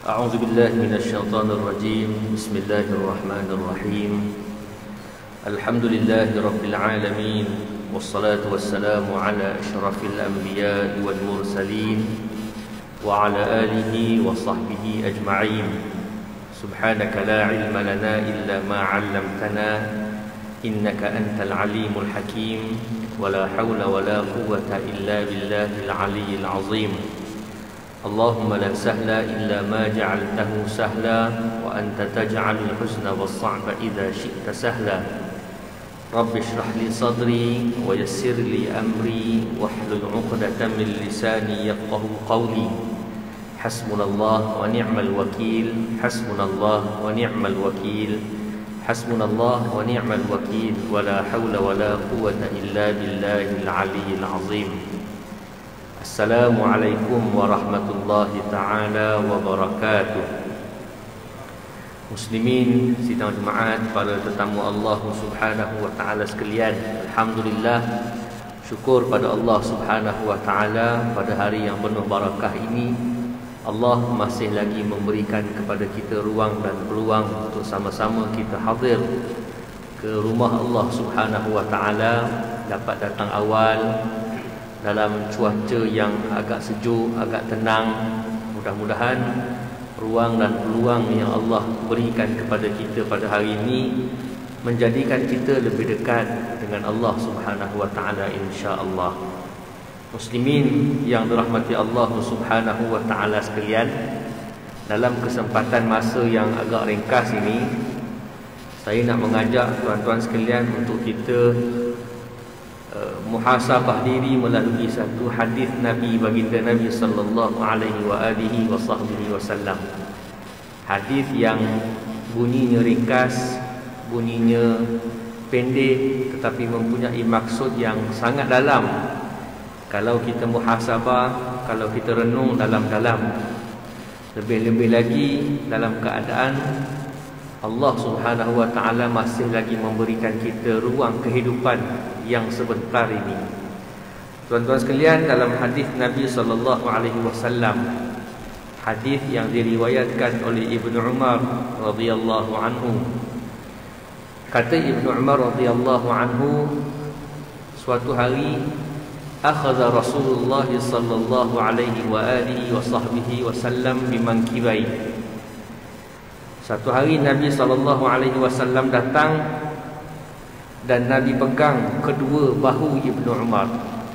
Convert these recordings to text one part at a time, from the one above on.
أعوذ بالله من الشيطان الرجيم. بسم الله الرحمن الرحيم. الحمد لله رب العالمين، والصلاة والسلام على أشرف الأنبياء والمرسلين وعلى آله وصحبه أجمعين. سبحانك لا علم لنا إلا ما علمتنا إنك أنت العليم الحكيم، ولا حول ولا قوة إلا بالله العلي العظيم. اللهم لا سهل إلا ما جعلته سهلا، وأنت تجعل الحزن والصعب إذا شئت سهلا. رب اشرح لي صدري ويسر لي أمري واحلل عقدة من لساني يفقه قولي. حسبنا الله ونعم الوكيل، حسبنا الله ونعم الوكيل، حسبنا الله ونعم الوكيل، ولا حول ولا قوة إلا بالله العلي العظيم. Assalamualaikum warahmatullahi ta'ala wabarakatuh. Muslimin, sidang jemaat, para tetamu Allah subhanahu wa ta'ala sekalian, Alhamdulillah, syukur pada Allah subhanahu wa ta'ala pada hari yang penuh barakah ini. Allah masih lagi memberikan kepada kita ruang dan peluang untuk sama-sama kita hadir ke rumah Allah subhanahu wa ta'ala, dapat datang awal dalam cuaca yang agak sejuk, agak tenang. Mudah-mudahan ruang dan peluang yang Allah berikan kepada kita pada hari ini menjadikan kita lebih dekat dengan Allah subhanahu wa ta'ala, insya-Allah. Muslimin yang dirahmati Allah subhanahu wa ta'ala sekalian, dalam kesempatan masa yang agak ringkas ini, saya nak mengajak tuan-tuan sekalian untuk kita muhasabah diri melalui satu hadis Nabi, baginda Nabi sallallahu alaihi wa alihi wasallam. Hadis yang bunyinya ringkas, bunyinya pendek, tetapi mempunyai maksud yang sangat dalam. Kalau kita muhasabah, kalau kita renung dalam-dalam, lebih-lebih lagi dalam keadaan Allah subhanahu wa ta'ala masih lagi memberikan kita ruang kehidupan yang sebentar ini. Tuan-tuan sekalian, dalam hadis Nabi sallallahu alaihi wasallam, hadis yang diriwayatkan oleh Ibnu Umar radhiyallahu anhu, kata Ibnu Umar radhiyallahu anhu, suatu hari akhadha Rasulullah sallallahu alaihi wa alihi wa sahbihi wasallam bimankibai. Satu hari Nabi SAW datang dan Nabi pegang kedua bahu Ibnu Umar.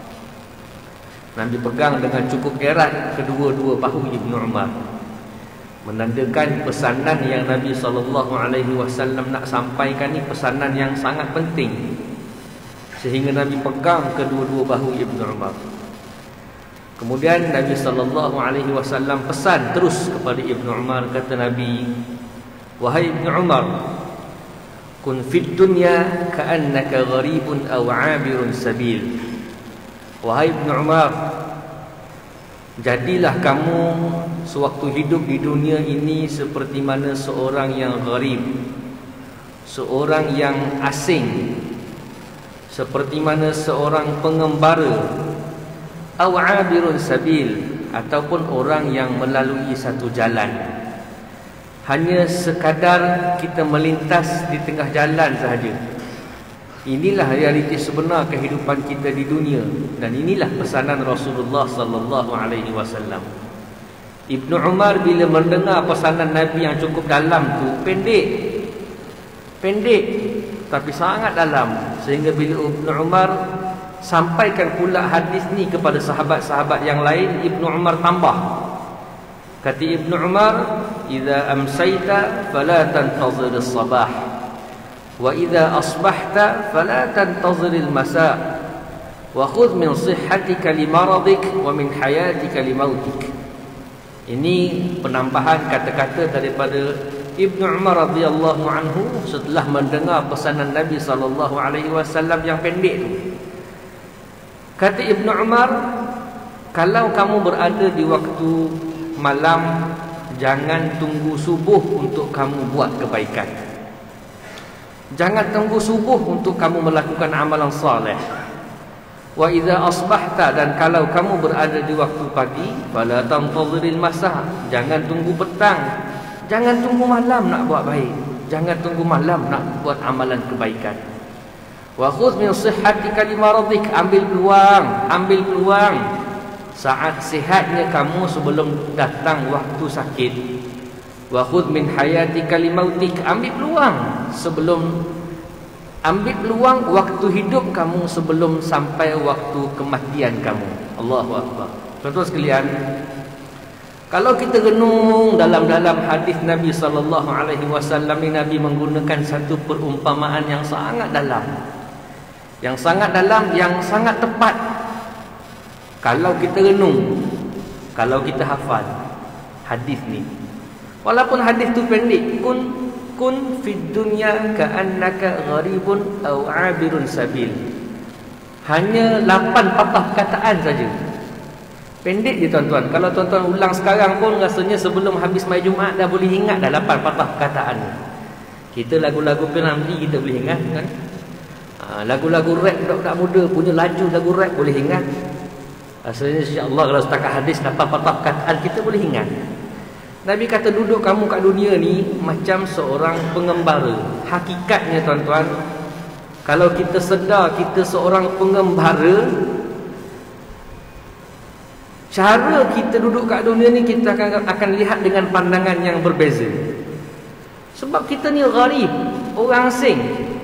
Nabi pegang dengan cukup erat kedua-dua bahu Ibnu Umar, menandakan pesanan yang Nabi SAW nak sampaikan ni pesanan yang sangat penting, sehingga Nabi pegang kedua-dua bahu Ibnu Umar. Kemudian Nabi SAW pesan terus kepada Ibnu Umar. Kata Nabi, wahai Ibnu Umar, kun fid dunya ka'annaka gharibun aw 'abirun sabil. Wahai Ibnu Umar, jadilah kamu sewaktu hidup di dunia ini seperti mana seorang yang gharib, seorang yang asing, seperti mana seorang pengembara, aw 'abirun sabil, ataupun orang yang melalui satu jalan. Hanya sekadar kita melintas di tengah jalan sahaja. Inilah realiti sebenar kehidupan kita di dunia, dan inilah pesanan Rasulullah sallallahu alaihi wasallam. Ibnu Umar bila mendengar pesanan Nabi yang cukup dalam tu, pendek tapi sangat dalam, sehingga bila Ibnu Umar sampaikan pula hadis ni kepada sahabat-sahabat yang lain, Ibnu Umar tambah. Kata Ibnu Umar, idza amsayta fala tantazir as-sabah, wa idza asbahta fala tantazir al-masa, wa khudh min sihhatika li maradik wa min hayatika li mautik. Ini penambahan kata-kata daripada Ibnu Umar radhiyallahu anhu setelah mendengar pesanan Nabi sallallahu alaihi wasallam yang pendek tu. Kata Ibnu Umar, kalau kamu berada di waktu malam, jangan tunggu subuh untuk kamu buat kebaikan. Jangan tunggu subuh untuk kamu melakukan amalan saleh. Wa idza asbahta, dan kalau kamu berada di waktu pagi, fala tantaziril masa, jangan tunggu petang, jangan tunggu malam nak buat baik, jangan tunggu malam nak buat amalan kebaikan. Wa khudh min sihhatika limaradik, ambil peluang saat sihatnya kamu sebelum datang waktu sakit. Wa khudh min hayatika limautik, ambil peluang waktu hidup kamu sebelum sampai waktu kematian kamu. Allahu Akbar. Tuan-tuan sekalian, kalau kita renung dalam hadis Nabi sallallahu alaihi wasallam ni, Nabi menggunakan satu perumpamaan yang sangat dalam. Yang sangat tepat. Kalau kita renung, kalau kita hafal hadis ni. Walaupun hadis tu pendek, kun fid dunya ka'annaka gharibun aw 'abirun sabil. Hanya 8 patah perkataan saja. Pendek je tuan-tuan. Kalau tuan-tuan ulang sekarang pun rasanya sebelum habis mai Jumaat dah boleh ingat dah 8 patah perkataan. Kita lagu-lagu P90 kita boleh ingat kan? Lagu-lagu rap budak-budak muda punya laju lagu rap boleh ingat. Rasanya insya-Allah kalau setakat hadis 8 patah perkataan kita boleh ingat. Nabi kata duduk kamu kat dunia ni macam seorang pengembara. Hakikatnya tuan-tuan, kalau kita sedar kita seorang pengembara, cara kita duduk kat dunia ni kita akan lihat dengan pandangan yang berbeza. Sebab kita ni gharib, orang asing,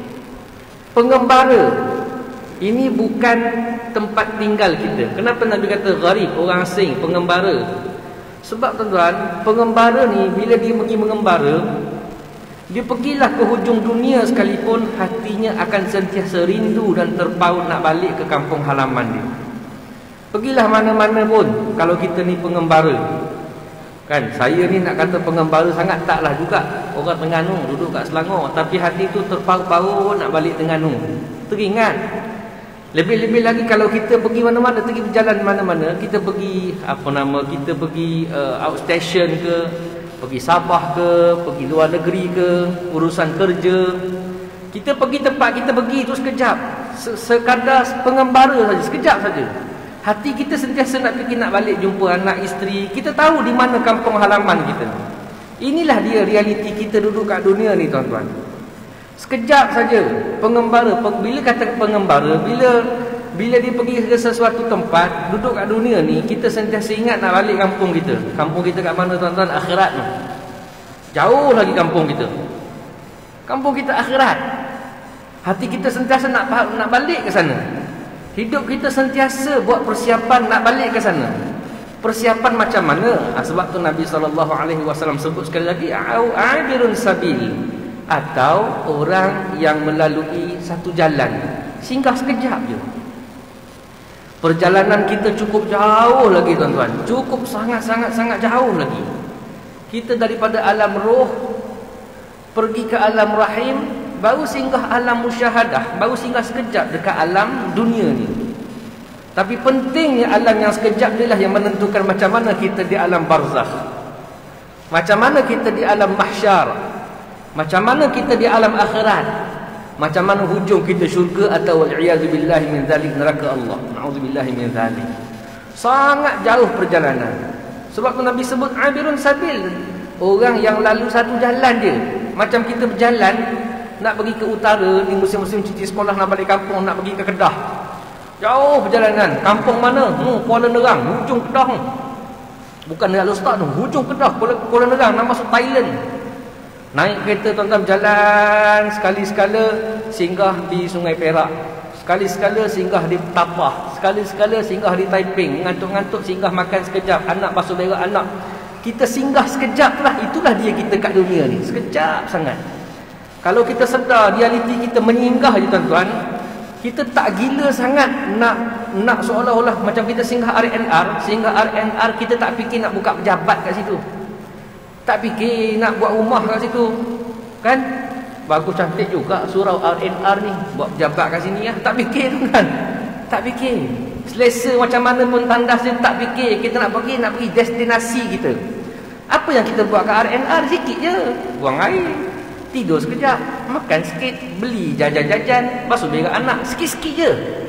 pengembara. Ini bukan tempat tinggal kita. Kenapa Nabi kata gharib, orang asing, pengembara? Sebab tuan-tuan, pengembara ni bila dia pergi mengembara, dia pergilah ke hujung dunia sekalipun, hatinya akan sentiasa rindu dan terpaut nak balik ke kampung halaman dia. Pergilah mana-mana pun kalau kita ni pengembara. Kan, saya ni nak kata pengembara sangat taklah juga. Orang Terengganu duduk kat Selangor, tapi hati tu terpaut-paut nak balik Terengganu. Teringat. Lebih-lebih lagi kalau kita pergi mana-mana, pergi berjalan mana-mana, kita pergi kita pergi outstation ke, pergi Sabah ke, pergi luar negeri ke, urusan kerja. Kita pergi tempat kita pergi tu sekejap, sekadar pengembara saja, sekejap saja. Hati kita sentiasa nak pergi, nak balik jumpa anak isteri. Kita tahu di mana kampung halaman kita. Inilah dia realiti kita duduk kat dunia ni tuan-tuan. Sekejap saja pengembara. Bila kata pengembara, bila dia pergi ke sesuatu tempat, duduk kat dunia ni, kita sentiasa ingat nak balik kampung kita. Kampung kita kat mana tuan-tuan? Akhirat ni. Jauh lagi kampung kita. Kampung kita akhirat. Hati kita sentiasa nak balik ke sana. Hidup kita sentiasa buat persiapan nak balik ke sana. Persiapan macam mana? Sebab tu Nabi SAW sebut sekali lagi, a'abirun sabil, atau orang yang melalui satu jalan, singgah sekejap je. Perjalanan kita cukup jauh lagi tuan-tuan, cukup sangat jauh lagi. Kita daripada alam roh pergi ke alam rahim, baru singgah alam musyahadah, baru singgah sekejap dekat alam dunia ni. Tapi pentingnya alam yang sekejap ni lah yang menentukan macam mana kita di alam barzakh, macam mana kita di alam mahsyar, macam mana kita di alam akhirat, macam mana hujung kita syurga atau wal-iyazubillahi min zalik, neraka Allah. Na'udzubillahi min zalik. Sangat jauh perjalanan. Sebab tu Nabi sebut abirun sabil, orang yang lalu satu jalan je. Macam kita berjalan nak pergi ke utara ni, musim-musim cuti sekolah, nak balik kampung, nak pergi ke Kedah. Jauh perjalanan. Kampung mana? Kuala Nerang, hujung Kedah. Bukan Al Ustaz tu, hujung Kedah, Kuala Nerang, nak masuk Thailand. Naik kereta tuan-tuan, berjalan, sekali-sekala singgah di Sungai Perak, sekali-sekala singgah di Tapah, sekali-sekala singgah di Taiping, ngantuk-ngantuk singgah makan sekejap, anak basuh berak anak. Kita singgah sekejap lah. Itulah dia kita kat dunia ni, sekejap sangat. Kalau kita sedar realiti kita menyinggah je tuan-tuan, kita tak gila sangat nak seolah-olah macam kita singgah RNR. Singgah RNR kita tak fikir nak buka pejabat kat situ, tak fikir nak buat rumah kat situ, kan? Bagus cantik juga surau RNR ni, buat pejabat kat sini lah. Tak fikir tu kan? Tak fikir. Selesa macam mana pun tandas dia, tak fikir. Kita nak pergi destinasi kita. Apa yang kita buat kat RNR? Sikit je, buang air, tidur sekejap, makan sikit, beli jajan-jajan, basuh berak anak, sikit-sikit je.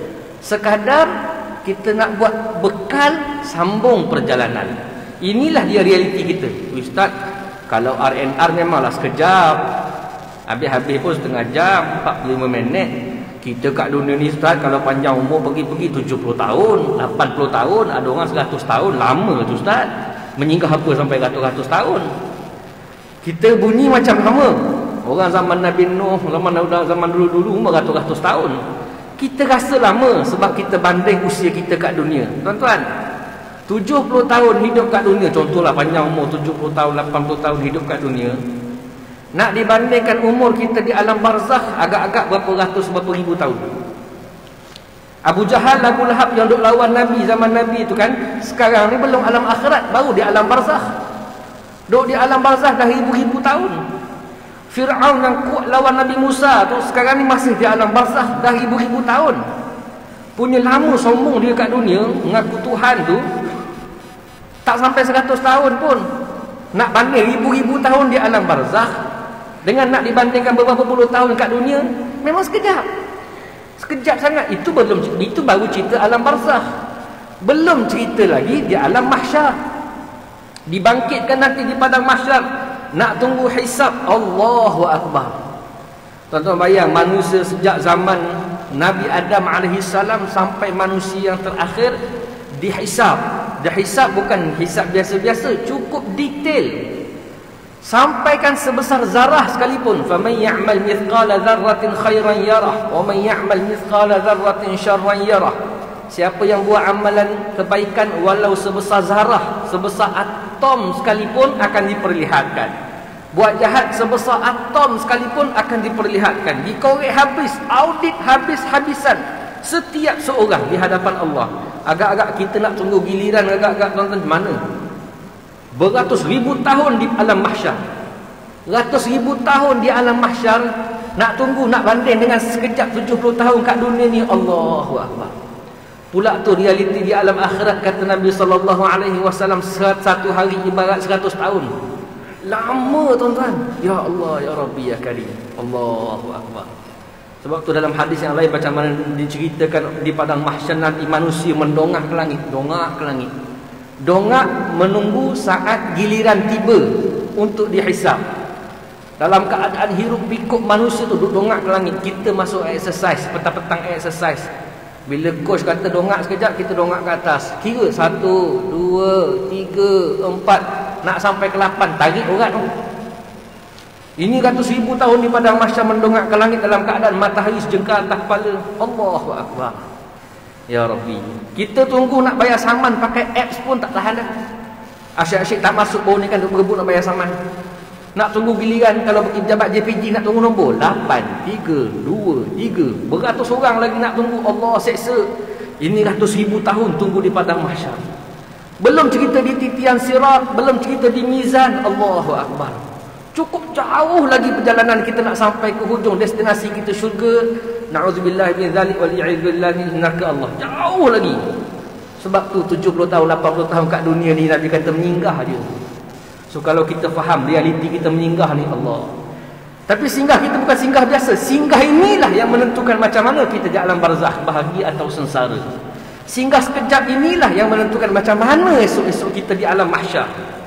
Sekadar kita nak buat bekal sambung perjalanan. Inilah dia realiti kita. Ustaz, kalau R&R memanglah sekejap, habis-habis pun setengah jam, 45 minit. Kita kat dunia ni Ustaz, kalau panjang umur pergi-pergi 70 tahun, 80 tahun, ada orang 100 tahun. Lama tu Ustaz. Menyinggah apa sampai ratus-ratus tahun? Kita bunyi macam lama. Orang zaman Nabi Nuh, zaman dulu-dulu umur ratus-ratus tahun. Kita rasa lama sebab kita banding usia kita kat dunia. Tuan-tuan, 70 tahun hidup kat dunia, contohlah panjang umur 70 tahun, 80 tahun hidup kat dunia. Nak dibandingkan umur kita di alam barzakh, agak-agak berapa ratus, berapa ribu tahun. Abu Jahal, Abu Lahab yang duk lawan Nabi zaman Nabi tu kan, sekarang ni belum alam akhirat, baru di alam barzakh. Duk di alam barzakh dah ribu-ribu tahun. Fir'aun yang kuat lawan Nabi Musa tu sekarang ni masih di alam barzakh dah ribu-ribu tahun. Punya lama sombong dia kat dunia, mengaku Tuhan tu tak sampai 100 tahun pun. Nak banding ribu-ribu tahun di alam barzakh dengan nak dibandingkan beberapa puluh tahun kat dunia, memang sekejap. Sekejap sangat. Itu baru cerita alam barzakh. Belum cerita lagi di alam mahsyar. Dibangkitkan nanti di padang mahsyar. Nak tunggu hisab. Allahu Akbar. Tuan-tuan bayang, manusia sejak zaman Nabi Adam AS sampai manusia yang terakhir dihisab. Dihisab bukan hisab biasa-biasa, cukup detail. Sampaikan sebesar zarah sekalipun. Faman ya'mal mithqala dzarratin khairan yarah wa man ya'mal mithqala dzarratin syarran yarah. Siapa yang buat amalan kebaikan walau sebesar zarah, sebesar atom sekalipun akan diperlihatkan. Buat jahat sebesar atom sekalipun akan diperlihatkan. Dikorek habis, audit habis-habisan setiap seorang di hadapan Allah. Agak-agak kita nak tunggu giliran, agak-agak tuan-tuan mana? Beratus ribu tahun di alam mahsyar. Ratus ribu tahun di alam mahsyar. Nak tunggu, nak banding dengan sekejap 70 tahun kat dunia ni. Allahu Akbar. Pula tu realiti di alam akhirat, kata Nabi SAW, satu hari ibarat 100 tahun. Lama tuan-tuan. Ya Allah, Ya Rabbi, Ya Karim. Allahu Akbar. Sebab tu dalam hadis yang lain macam mana diceritakan di padang mahsyar nanti manusia mendongak ke langit. Dongak ke langit. Dongak menunggu saat giliran tiba untuk dihisab. Dalam keadaan hiruk pikuk manusia tu dongak ke langit. Kita masuk exercise, petang-petang exercise. Bila coach kata dongak sekejap, kita dongak ke atas. Kira 1, 2, 3, 4, nak sampai ke 8, tarik urat tu. Ini ratus ribu tahun di padang mahsyar mendongak ke langit dalam keadaan matahari sejengkal atas kepala. Allahu Akbar. Ya Rabbi. Kita tunggu nak bayar saman pakai apps pun tak tahan dah. Asyik-asyik tak masuk bau ni kan duk berebut nak bayar saman. Nak tunggu giliran kalau pergi pejabat JPJ nak tunggu nombor 8, 3, 2, 3. Beratus orang lagi nak tunggu. Allah seksa. Ini ratus ribu tahun tunggu di padang mahsyar. Belum cerita di titian sirat, belum cerita di mizan. Allahu Akbar. Cukup jauh lagi perjalanan kita nak sampai ke hujung destinasi kita syurga. Na'udzubillah min zalik wal i'idzubillah min neraka Allah. Jauh lagi. Sebab tu 70 tahun, 80 tahun kat dunia ni Nabi kata menginggah je. So kalau kita faham realiti kita menginggah ni Allah. Tapi singgah kita bukan singgah biasa. Singgah inilah yang menentukan macam mana kita di alam barzakh, bahagia atau sengsara. Singgah sekejap inilah yang menentukan macam mana esok-esok kita di alam mahsyar.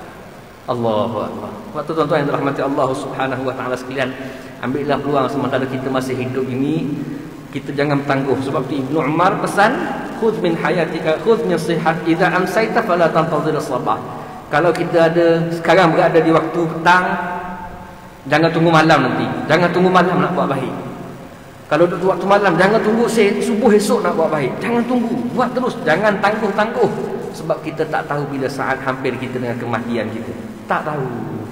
Allahu Akbar. Waktu tuan-tuan yang dirahmati Allah Subhanahu wa taala sekalian, ambillah peluang sementara kita masih hidup ini, kita jangan tangguh. Sebab tu Ibnu Umar pesan, khudh min hayatika, khudh min sihat, idza amsayta fala tantazir as-sabah. Kalau kita ada sekarang berada di waktu petang, jangan tunggu malam nanti. Jangan tunggu malam nak buat baik. Kalau duduk waktu malam, jangan tunggu subuh esok nak buat baik. Jangan tunggu, buat terus. Jangan tangguh-tangguh. Sebab kita tak tahu bila saat hampir kita dengan kematian kita. Tak tahu.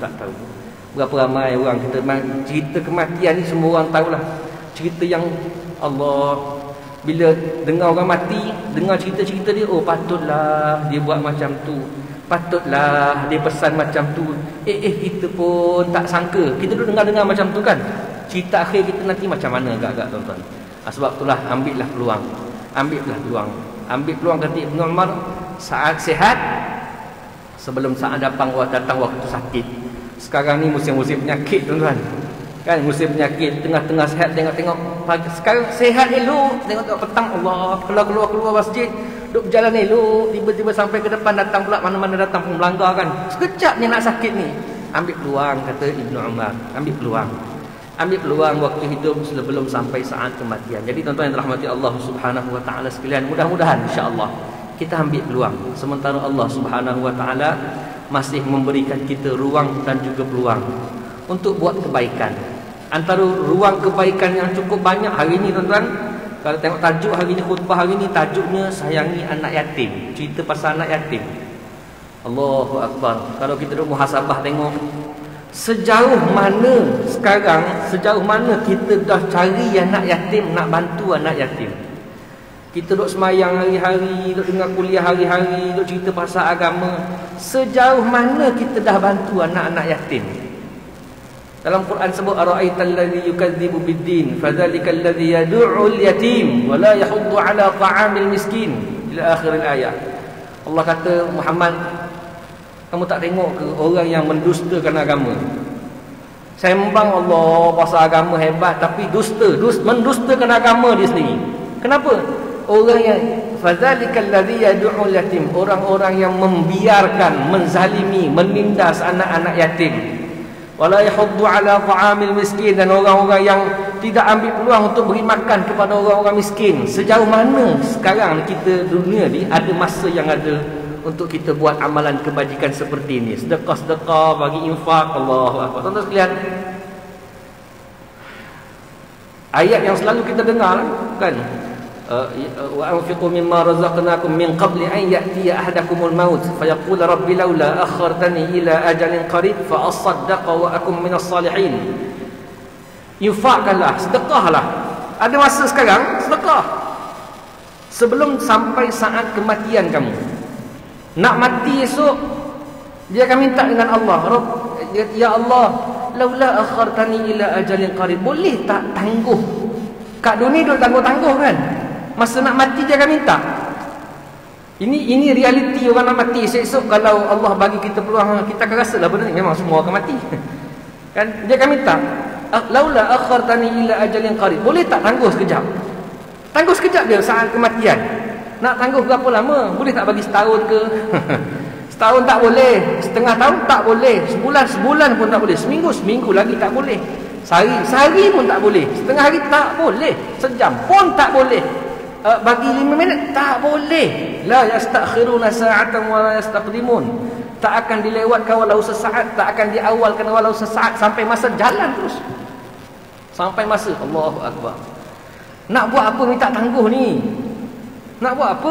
Berapa ramai orang kita cerita kematian ni, semua orang tahulah. Cerita yang Allah, bila dengar orang mati, dengar cerita-cerita dia, oh patutlah dia buat macam tu, patutlah dia pesan macam tu. Kita pun tak sangka. Kita duduk dengar-dengar macam tu kan. Cerita akhir kita nanti macam mana agak-agak tuan-tuan. Sebab itulah ambillah peluang. Ambil peluang kata Ibnu Umar, saat sihat sebelum saat datang waktu sakit. Sekarang ni musim-musim penyakit tuan-tuan. Kan musim penyakit, tengah-tengah sehat tengok-tengok pagi. Sekarang sehat elok, tengok-tengok petang Allah, keluar masjid, duk berjalan elok, tiba-tiba sampai ke depan datang pula mana-mana datang pun melanggar kan. Sekejapnya nak sakit ni. Ambil peluang, kata Ibnu Umar, ambil peluang. Ambil peluang waktu hidup sebelum sampai saat kematian. Jadi tuan-tuan yang dirahmati Allah Subhanahu wa taala sekalian, mudah-mudahan insya-Allah kita ambil peluang sementara Allah Subhanahu wa taala masih memberikan kita ruang dan juga peluang untuk buat kebaikan. Antara ruang kebaikan yang cukup banyak hari ini tuan-tuan, kalau tengok tajuk hari ini, khutbah hari ini tajuknya sayangi anak yatim, cerita pasal anak yatim. Allahu akbar. Kalau kita duk muhasabah tengok sejauh mana sekarang, sejauh mana kita dah cari anak yatim, nak bantu anak yatim. Kita duk semayang hari-hari, duk dengar kuliah hari-hari, duk cerita pasal agama. Sejauh mana kita dah bantu anak-anak yatim? Dalam Quran sebut ara'aital ladzi yukadzibu biddin fadzalikal ladzi yad'ul yatim wa la yahuddu 'ala ta'amil miskin ila akhir ayat. Allah kata, Muhammad, kamu tak tengok ke orang yang mendustakan agama? Sembang Allah pasal agama hebat tapi mendustakan agama dia sendiri. Kenapa? Orang yang fadzalikal ladzi yad'ul yatim, orang-orang yang membiarkan, menzalimi, menindas anak-anak yatim. Wala yahuddu ala ta'amil miskin, dan orang-orang yang tidak ambil peluang untuk beri makan kepada orang-orang miskin. Sejauh mana sekarang kita dunia ni ada masa yang ada untuk kita buat amalan kebajikan seperti ini, sedekah-sedekah, bagi infak. Allahu akbar. Tuan-tuan sekalian, ayat yang selalu kita dengar kan, wa anfiqu mimma razaqnakum min qabli an ya'tiya ahadakumul maut fayaqul rabbi laula akhartani ila ajalin qarib fa asaddaqa wa akum minas salihin. Infakkanlah, sedekahlah. Ada masa sekarang sedekah sebelum sampai saat kematian kamu. Nak mati esok, dia akan minta dengan Allah, ya Allah, laula akhartani ila ajalin qarib. Boleh tak tangguh? Kat dunia duk tangguh-tangguh kan? Masa nak mati dia akan minta. Ini realiti orang nak mati. Esok kalau Allah bagi kita peluang, kita akan rasa lah benda ni memang semua akan mati. Kan dia akan minta, laula akhartani ila ajalin qarib. Boleh tak tangguh sekejap? Tangguh sekejap dia saat kematian. Nak tangguh berapa lama? Boleh tak bagi setahun ke? Setahun tak boleh, setengah tahun tak boleh, sebulan pun tak boleh, seminggu lagi tak boleh, sehari pun tak boleh, setengah hari tak boleh, sejam pun tak boleh. Bagi 5 minit tak boleh. La yastakhiruna sa'atan wa la yastaqdimun. Tak akan dilewatkan walau sesaat, tak akan diawalkan walau sesaat, sampai masa jalan terus. Sampai masa. Allahu akbar. Nak buat apa minta tangguh ni? Nak buat apa?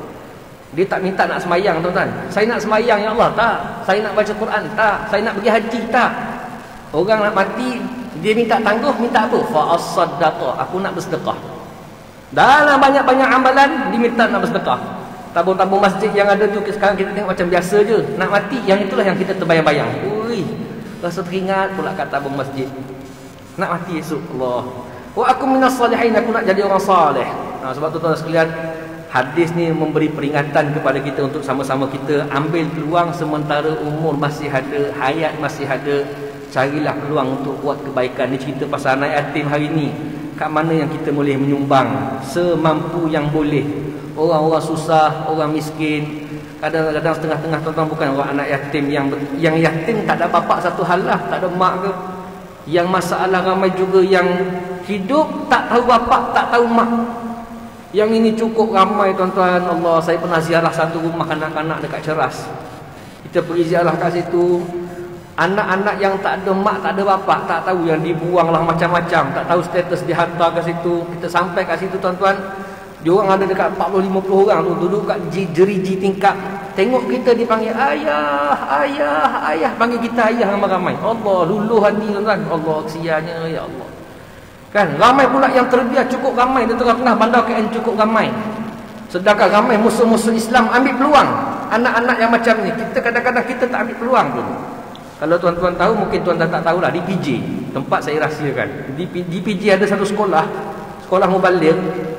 Dia tak minta nak semayang, tuan-tuan. Saya nak semayang ya Allah, tak. Saya nak baca Quran, tak. Saya nak pergi haji, tak. Orang nak mati, dia minta tangguh, minta apa? Fa as-sadaqah, aku nak bersedekah. Dalam banyak-banyak amalan diminta nak bersedekah. Tabung-tabung masjid yang ada tu sekarang kita tengok macam biasa je. Nak mati, yang itulah yang kita terbayang-bayang. Ui, rasa teringat pula kat tabung masjid. Nak mati esok, Allah. Wa aku minas salihin, aku nak jadi orang saleh. Sebab tu tuan sekalian, hadis ni memberi peringatan kepada kita untuk sama-sama kita ambil peluang sementara umur masih ada, hayat masih ada. Carilah peluang untuk buat kebaikan. Ni cerita pasal anak yatim hari ni. Kat mana yang kita boleh menyumbang semampu yang boleh. Orang-orang susah, orang miskin, kadang-kadang setengah-tengah tuan-tuan bukan orang anak yatim yang yatim tak ada bapak satu hal lah, tak ada mak ke. Yang masalah ramai juga yang hidup tak tahu bapak, tak tahu mak. Yang ini cukup ramai tuan-tuan. Allah, saya pernah ziarah satu rumah kanak-kanak dekat Ceras. Kita pergi ziarah kat situ. Anak-anak yang tak ada mak, tak ada bapak, tak tahu, yang dibuanglah macam-macam, tak tahu status dihantar ke situ. Kita sampai kat situ tuan-tuan, diorang ada dekat 40-50 orang tu, duduk kat jeriji tingkap. Tengok kita dipanggil ayah, ayah, ayah, panggil kita ayah ramai-ramai. Allah, luluh hati tuan-tuan. Allah, kesiannya ya Allah. Kan ramai pula yang terbiar, cukup ramai di tengah-tengah bandar KL, cukup ramai. Sedangkan ramai musuh-musuh Islam ambil peluang anak-anak yang macam ni. Kita kadang-kadang kita tak ambil peluang tu. Kalau tuan-tuan tahu, mungkin tuan-tuan tak tahulah, di PJ, tempat saya rahsiakan. Di PJ ada satu sekolah mubaligh.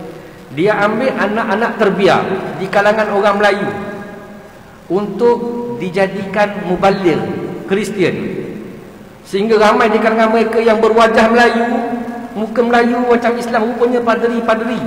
Dia ambil anak-anak terbiar di kalangan orang Melayu untuk dijadikan mubaligh Kristian. Sehingga ramai di kalangan mereka yang berwajah Melayu, muka Melayu macam Islam, rupanya paderi-paderi.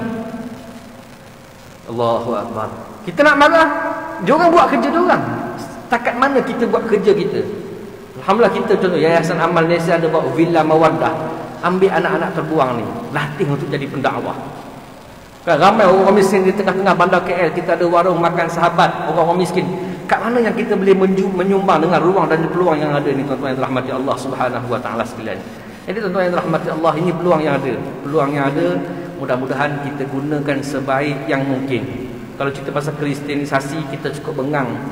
Allahu Akbar. Kita nak marah, diorang buat kerja diorang. Setakat mana kita buat kerja kita? Alhamdulillah kita contoh Yayasan Amal Malaysia ada buat Villa Mawaddah. Ambil anak-anak terbuang ni, latih untuk jadi pendakwah. Kan ramai orang miskin di tengah-tengah bandar KL, kita ada warung makan sahabat orang-orang miskin. Kat mana yang kita boleh menyumbang dengan ruang dan peluang yang ada ni, tuan-tuan yang dirahmati Allah Subhanahu wa taala sekalian. Jadi tuan-tuan yang dirahmati Allah, ini peluang yang ada. Peluang yang ada, mudah-mudahan kita gunakan sebaik yang mungkin. Kalau cerita pasal kristianisasi, kita cukup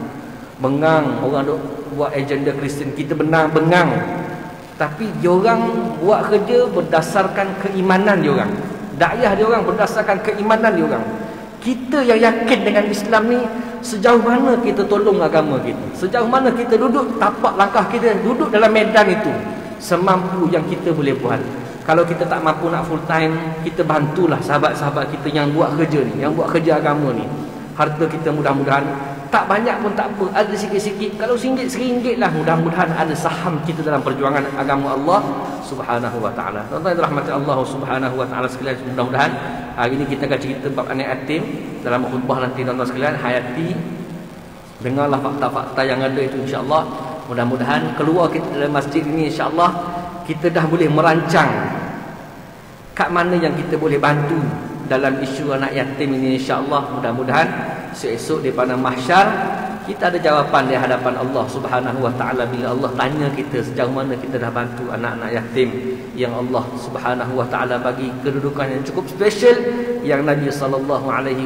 bengang orang duk buat agenda Kristian, kita bengang. Tapi diorang buat kerja berdasarkan keimanan diorang. Dakwah diorang berdasarkan keimanan diorang. Kita yang yakin dengan Islam ni, sejauh mana kita tolong agama kita, sejauh mana kita duduk tapak langkah kita, duduk dalam medan itu, semampu yang kita boleh buat. Kalau kita tak mampu nak full time, kita bantulah sahabat-sahabat kita yang buat kerja ni, yang buat kerja agama ni. Harta kita mudah-mudahan tak banyak pun tak apa, ada sikit-sikit. Kalau RM1 lah, mudah-mudahan ada saham kita dalam perjuangan agama Allah Subhanahu wa taala. Tuan-tuan rahmati Allah Subhanahu wa taala sekalian, mudah-mudahan hari ini kita akan cerita bab anak yatim dalam khutbah nanti. Tuan-tuan sekalian, hayati, dengarlah fakta-fakta yang ada itu, insya-Allah. Mudah-mudahan keluar kita dalam masjid ini, insya-Allah kita dah boleh merancang kat mana yang kita boleh bantu dalam isu anak yatim ini, insya-Allah. Mudah-mudahan esok di padang mahsyar kita ada jawapan di hadapan Allah Subhanahu wa taala bila Allah tanya kita sejauh mana kita dah bantu anak-anak yatim yang Allah Subhanahu wa taala bagi kedudukan yang cukup special, yang Nabi sallallahu alaihi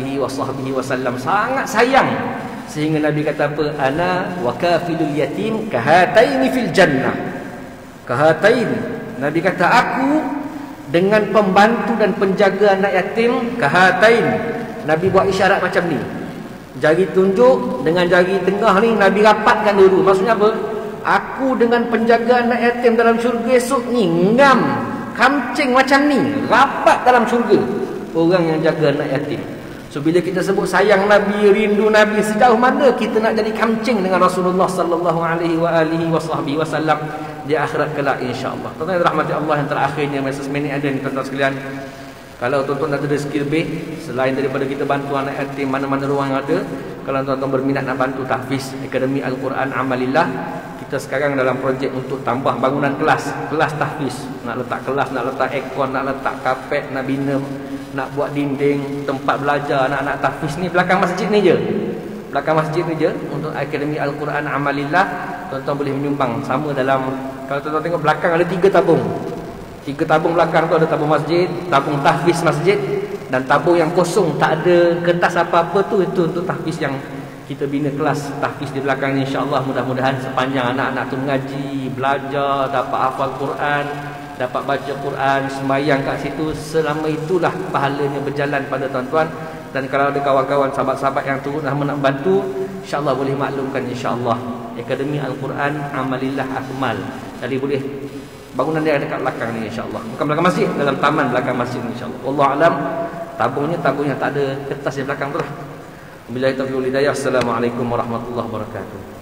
wasallam sangat sayang, sehingga Nabi kata apa? Ana wa kafilul yatim kahataini fil jannah. Kahatain, Nabi kata aku dengan pembantu dan penjaga anak yatim, kahatain. Nabi buat isyarat macam ni, jari tunjuk dengan jari tengah ni Nabi rapatkan dulu. Maksudnya apa? Aku dengan penjaga anak yatim dalam syurga esok ni ngam, kamcing macam ni, rapat dalam syurga orang yang jaga anak yatim. So bila kita sebut sayang Nabi, rindu Nabi, sejauh mana kita nak jadi kamcing dengan Rasulullah sallallahu alaihi wasallam di akhirat kelak, insya-Allah. Tuan-tuan rahmati Allah, yang terakhirnya masa seminit ada ni tuan-tuan sekalian. Kalau tuan-tuan ada rezeki lebih selain daripada kita bantu anak yatim, mana-mana ruang ada, kalau tuan-tuan berminat nak bantu tahfiz Akademi Al-Quran Amalillah, kita sekarang dalam projek untuk tambah bangunan kelas tahfiz. Nak letak kelas, nak letak aircon, nak letak kapet, nak bina, nak buat dinding, tempat belajar anak-anak tahfiz ni belakang masjid ni je. Belakang masjid ni je untuk Akademi Al-Quran Amalillah. Tuan-tuan boleh menyumbang sama dalam, kalau tuan-tuan tengok belakang ada 3 tabung. 3 tabung belakang tu ada tabung masjid, tabung tahfiz masjid, dan tabung yang kosong tak ada kertas apa-apa tu, itu untuk tahfiz yang kita bina kelas tahfiz di belakang ni, insya-Allah. Mudah-mudahan sepanjang anak-anak tu mengaji, belajar, dapat hafal Quran, dapat baca Quran, sembahyang kat situ, selama itulah pahalanya berjalan pada tuan-tuan. Dan kalau ada kawan-kawan sahabat-sahabat yang turut nak bantu, insya-Allah boleh maklumkan, insya-Allah Akademi Al-Quran Amalillah Akmal. Jadi boleh, bangunan dia dekat belakang ni, insya-Allah. Bukan belakang masjid, dalam taman belakang masjid ni, insya-Allah. Wallahu alam. Tabungnya tak ada kertas di belakang tu lah. Billahi taufiq wal hidayah. Assalamualaikum warahmatullahi wabarakatuh.